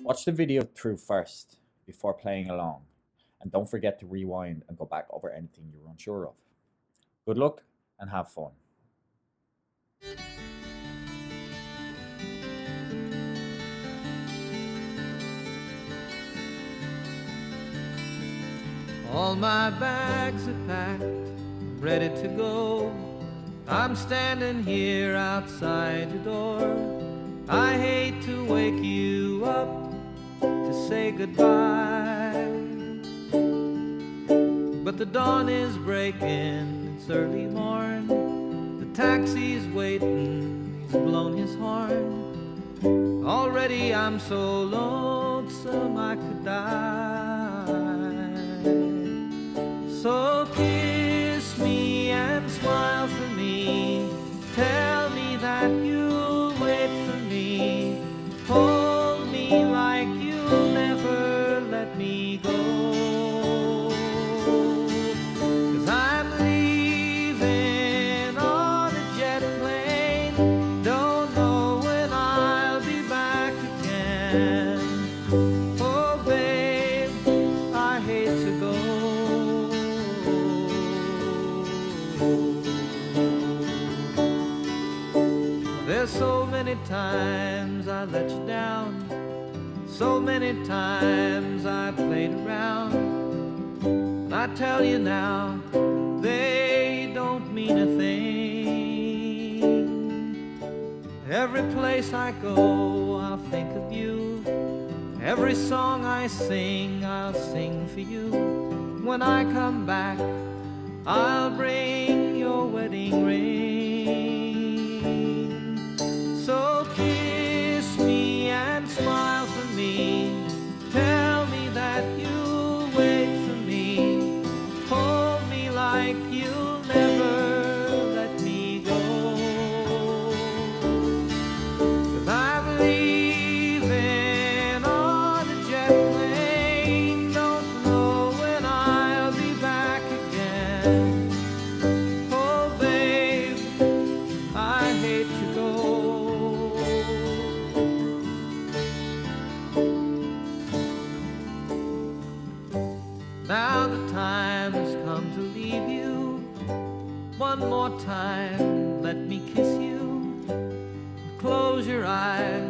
Watch the video through first before playing along, and don't forget to rewind and go back over anything you're unsure of. Good luck and have fun. All my bags are packed, ready to go. I'm standing here outside your door. I hate to wake you up to say goodbye, but the dawn is breaking, it's early morn. The taxi's waiting, he's blown his horn. Already I'm so lonesome I could die. So kiss me and smile for me. Tell me that you'll wait for me. Hold me like you'll never let me go. 'Cause I'm leaving on a jet plane. Don't know when I'll be back again. Oh babe, I hate to go. There's so many times I let you down, so many times I played around. And I tell you now, they don't mean a thing. Every place I go, I'll think of you. Every song I sing, I'll sing for you. When I come back, I'll bring your wedding ring. So kiss me and smile for me. Tell me that you'll wait for me. Hold me like you'll never let me go. 'Cause I'm leaving on a jet plane. Don't know when I'll be back again. Oh babe, I hate to go. Now the time has come to leave you. One more time, let me kiss you. Close your eyes